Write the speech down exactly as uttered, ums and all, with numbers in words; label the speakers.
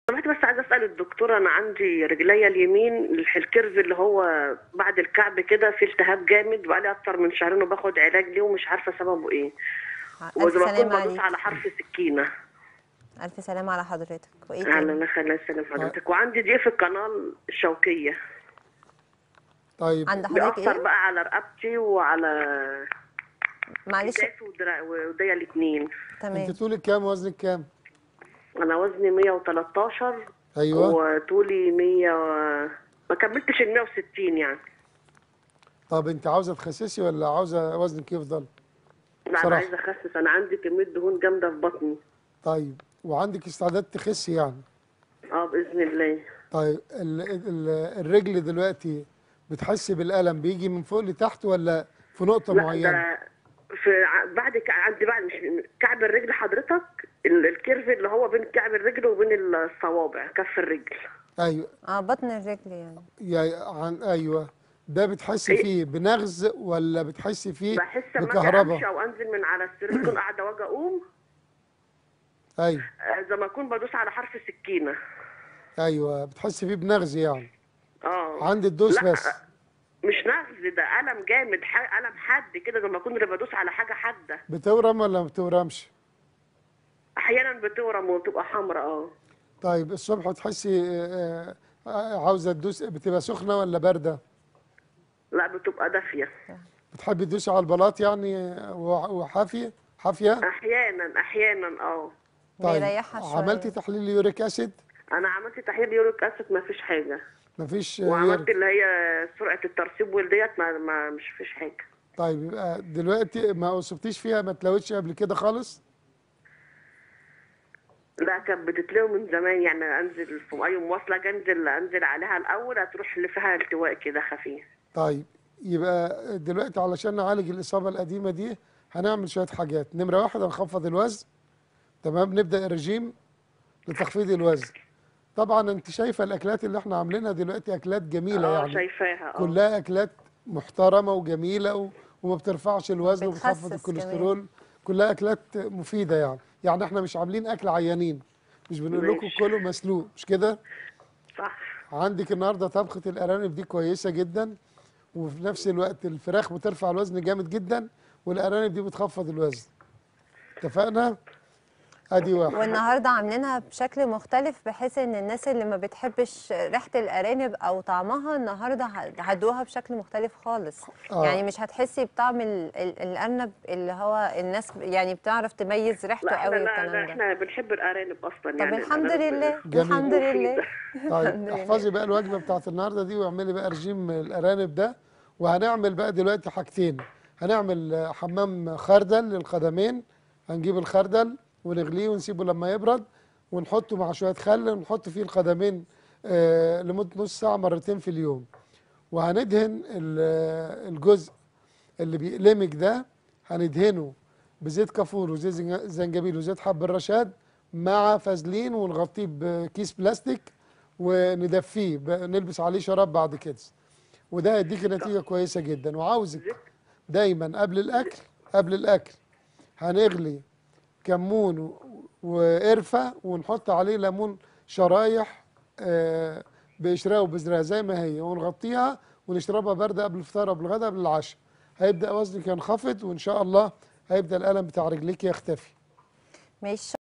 Speaker 1: سمحت بس عايزه اسال الدكتور، انا عندي رجليا اليمين الح- الكيرف اللي هو بعد الكعب كده في التهاب جامد، بقالي اكتر من شهرين وباخد علاج ليه ومش عارفه سببه ايه.
Speaker 2: ع- ألف
Speaker 1: وزي ما اكون
Speaker 2: سلامة
Speaker 1: بدوس على
Speaker 2: عليكي.
Speaker 1: حرف سكينه.
Speaker 2: ألف سلامة على حضرتك، وإيه
Speaker 1: اهلا،
Speaker 2: تاني؟
Speaker 1: الله يخليك، يسلم
Speaker 3: طيب
Speaker 1: حضرتك. وعندي ضيق في القناه الشوكيه،
Speaker 3: طيب
Speaker 2: عند حضرتك
Speaker 1: بيأثر
Speaker 2: إيه؟
Speaker 1: بقى على رقبتي وعلى
Speaker 2: معلش.
Speaker 1: كتافي ودرا- وايديا الاثنين.
Speaker 3: انت
Speaker 2: تمام.
Speaker 3: طولك كام وزنك كام؟
Speaker 1: انا وزني مية وتلتاشر
Speaker 3: ايوه.
Speaker 1: وطولي مية و... ما كملتش ال مية وستين يعني.
Speaker 3: طب انت عاوزه تخسسي ولا عاوزه وزنك يفضل؟
Speaker 1: لا انا
Speaker 3: بصراحه.
Speaker 1: عايزه اخسس، انا عندي كميه دهون جامده في بطني.
Speaker 3: طيب وعندك استعداد تخسي يعني؟
Speaker 1: اه باذن الله.
Speaker 3: طيب ال ال الرجل دلوقتي بتحسي بالألم بيجي من فوق لتحت ولا في نقطة
Speaker 1: لا
Speaker 3: معينة؟
Speaker 1: ده في ع- بعد ك- عندي بعد مش كعب الرجل حضرتك، ال- الكيرف اللي هو بين كعب الرجل وبين الصوابع كف الرجل.
Speaker 3: ايوه.
Speaker 2: اه، بطن الرجل يعني.
Speaker 3: يا عن ايوه. ده بتحسي
Speaker 1: إيه،
Speaker 3: فيه بنغز ولا بتحسي فيه
Speaker 1: بحس لما اجي
Speaker 3: بكهرباء؟
Speaker 1: امشي او انزل من على السرير اكون قاعده واجي اقوم،
Speaker 3: ايوه.
Speaker 1: آه، زي ما اكون بدوس على حرف سكينه.
Speaker 3: ايوه بتحسي فيه بنغز يعني.
Speaker 1: اه
Speaker 3: عند الدوس
Speaker 1: لا،
Speaker 3: بس.
Speaker 1: مش نغز، ده الم جامد، ح- الم حد كده زي ما اكون بدوس على حاجه حاده.
Speaker 3: بتورم ولا ما بتورمش؟
Speaker 1: احيانا بتورم وتبقى حمراء اه.
Speaker 3: طيب الصبح تحسي آه، آه، عاوزة تدوس بتبقى سخنة ولا باردة؟
Speaker 1: لا بتبقى دافيه.
Speaker 3: بتحبي تدوسي على البلاط يعني آه، وح- وحافية حافية؟
Speaker 1: احيانا احيانا اه.
Speaker 3: طيب
Speaker 2: بيريحها
Speaker 3: عملتي
Speaker 2: شوية.
Speaker 3: تحليل يوريك اسيد؟
Speaker 1: انا عملت تحليل يوريك اسيد ما فيش حاجه.
Speaker 3: مفيش آه،
Speaker 1: وعملت
Speaker 3: يوريك.
Speaker 1: اللي هي سرعه الترسيب والديت ما, ما مش فيش حاجه.
Speaker 3: طيب يبقى دلوقتي ما اصبتيش فيها، ما تلوتش قبل كده خالص؟
Speaker 1: لا كانت بتتلوي من زمان، يعني انزل في اي مواصله أجي انزل انزل عليها الاول هتروح اللي فيها التواء كده خفيف.
Speaker 3: طيب يبقى دلوقتي علشان نعالج الإصابة القديمة دي هنعمل شوية حاجات. نمرة واحد هنخفض الوزن. تمام. نبدأ الرجيم لتخفيض الوزن. طبعا انت شايفة الأكلات اللي احنا عاملينها دلوقتي أكلات جميلة
Speaker 1: اه
Speaker 3: يعني.
Speaker 1: شايفاها اه.
Speaker 3: كلها أكلات محترمة وجميلة و... وما بترفعش الوزن وبتخفض
Speaker 2: بتخسس كمان.
Speaker 3: الكوليسترول. كلها أكلات مفيدة يعني. يعني احنا مش عاملين أكل عيانين. مش بنقول لكم
Speaker 1: ماشي.
Speaker 3: كلوا مسلوق، مش كده؟
Speaker 1: صح.
Speaker 3: عندك النهارده طبخة الأرانب دي كويسة جدا، وفي نفس الوقت الفراخ بترفع الوزن جامد جدا، والأرانب دي بتخفض الوزن. اتفقنا؟ ادي واحد.
Speaker 2: والنهارده عاملينها بشكل مختلف بحيث ان الناس اللي ما بتحبش ريحة الارانب او طعمها النهارده ه- هتدوقها بشكل مختلف خالص. يعني
Speaker 3: اه.
Speaker 2: مش هتحسي بطعم ال- ال- الارنب اللي هو الناس يعني بتعرف تميز
Speaker 1: لا
Speaker 2: ريحته
Speaker 1: احنا
Speaker 2: قوي
Speaker 1: لا لا
Speaker 2: والكلام ده.
Speaker 1: احنا بنحب الارانب اصلا،
Speaker 2: طب
Speaker 1: يعني
Speaker 2: الحمد
Speaker 1: الارانب
Speaker 2: لله،
Speaker 3: جميل.
Speaker 2: الحمد لله.
Speaker 1: مفيده.
Speaker 3: طيب
Speaker 2: الحمد لله.
Speaker 3: احفظي بقى الوجبة بتاعت النهارده دي واعملي بقى رجيم الأرانب ده. وهنعمل بقى دلوقتي حاجتين. هنعمل آه، حمام خردل للقدمين. هنجيب الخردل ونغليه ونسيبه لما يبرد، ونحطه مع شوية خل ونحط فيه القدمين آه لمدة نص ساعة مرتين في اليوم. وهندهن ال- آه، الجزء اللي بيقلمك ده، هندهنه بزيت كافور وزيت زنج- زنجبيل وزيت حب الرشاد مع فازلين، ونغطيه بكيس بلاستيك وندفيه ب- نلبس عليه شراب بعد كده. وده هيديك نتيجة كويسة جدا. وعاوزك
Speaker 1: زيت.
Speaker 3: دايما قبل الأكل قبل الأكل هنغلي كمون و- وقرفة ونحط عليه ليمون شرايح آه، بقشرها وبذرها زي ما هي، ونغطيها ونشربها باردة قبل الفطار قبل الغداء قبل العشاء. هيبدأ وزنك ينخفض، وإن شاء الله هيبدأ الألم بتاع رجليك يختفي.
Speaker 2: ماشي.